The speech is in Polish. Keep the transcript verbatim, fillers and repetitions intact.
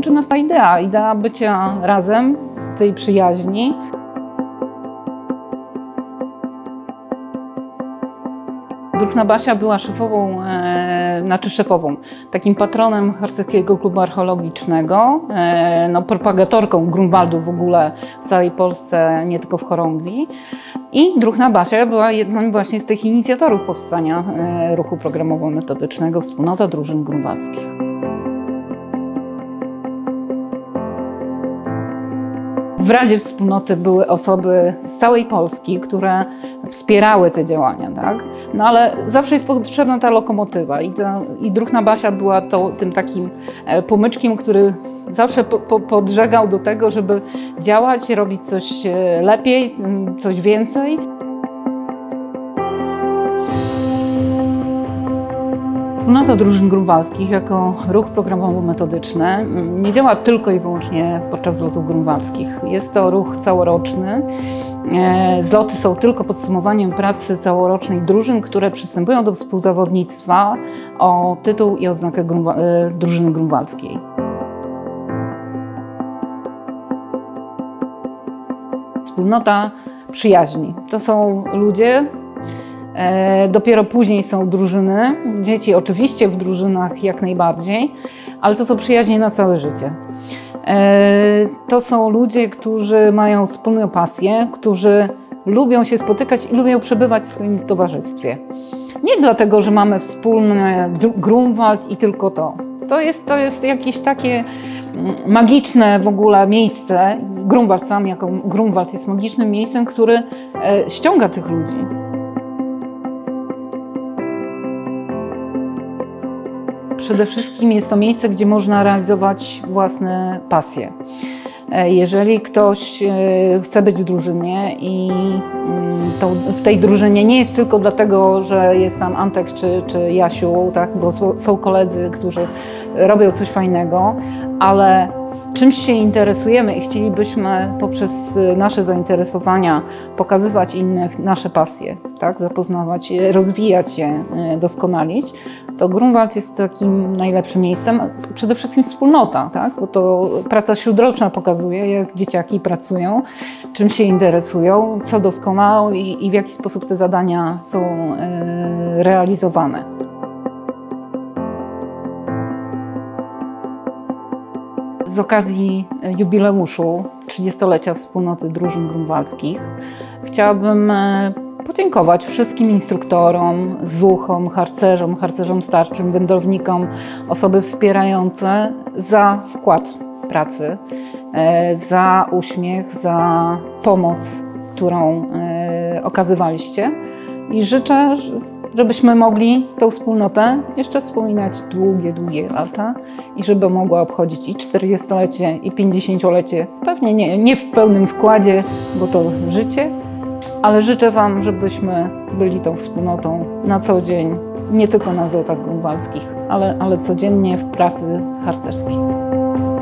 łączy nas ta idea, idea bycia razem, tej przyjaźni. Druhna Basia była szefową, e, znaczy szefową, takim patronem Harcerskiego Klubu Archeologicznego, e, no, propagatorką Grunwaldu w ogóle w całej Polsce, nie tylko w Chorągwi. I Druhna Basia była jednym właśnie z tych inicjatorów powstania e, ruchu programowo-metodycznego Wspólnota Drużyn Grunwaldzkich. W Radzie Wspólnoty były osoby z całej Polski, które wspierały te działania, tak? No ale zawsze jest potrzebna ta lokomotywa i, ta, i Druhna Basia była to, tym takim pomyczkiem, który zawsze po, po, podżegał do tego, żeby działać, robić coś lepiej, coś więcej. Wspólnota Drużyn Grunwaldzkich jako ruch programowo-metodyczny nie działa tylko i wyłącznie podczas zlotów grunwaldzkich. Jest to ruch całoroczny. Zloty są tylko podsumowaniem pracy całorocznej drużyn, które przystępują do współzawodnictwa o tytuł i odznakę grunwa drużyny grunwaldzkiej. Wspólnota przyjaźni. To są ludzie. E, dopiero później są drużyny, dzieci oczywiście w drużynach jak najbardziej, ale to są przyjaźnie na całe życie. E, to są ludzie, którzy mają wspólną pasję, którzy lubią się spotykać i lubią przebywać w swoim towarzystwie. Nie dlatego, że mamy wspólny Grunwald i tylko to. To jest, to jest jakieś takie magiczne w ogóle miejsce. Grunwald sam jako Grunwald jest magicznym miejscem, który e, ściąga tych ludzi. Przede wszystkim jest to miejsce, gdzie można realizować własne pasje. Jeżeli ktoś chce być w drużynie i to w tej drużynie nie jest tylko dlatego, że jest tam Antek czy, czy Jasiu, tak, bo są koledzy, którzy robią coś fajnego, ale czymś się interesujemy i chcielibyśmy poprzez nasze zainteresowania pokazywać innych nasze pasje, tak? Zapoznawać je, rozwijać je, doskonalić, to Grunwald jest takim najlepszym miejscem. Przede wszystkim wspólnota, tak? Bo to praca śródroczna pokazuje, jak dzieciaki pracują, czym się interesują, co doskonało i, i w jaki sposób te zadania są e, realizowane. Z okazji jubileuszu trzydziestolecia Wspólnoty Drużyn Grunwaldzkich chciałabym podziękować wszystkim instruktorom, zuchom, harcerzom, harcerzom starczym, wędrownikom, osoby wspierające za wkład pracy, za uśmiech, za pomoc, którą okazywaliście i życzę, żebyśmy mogli tę wspólnotę jeszcze wspominać długie, długie lata i żeby mogła obchodzić i czterdziestolecie, i pięćdziesięciolecie. Pewnie nie, nie w pełnym składzie, bo to życie, ale życzę Wam, żebyśmy byli tą wspólnotą na co dzień, nie tylko na zlotach grunwaldzkich, ale, ale codziennie w pracy harcerskiej.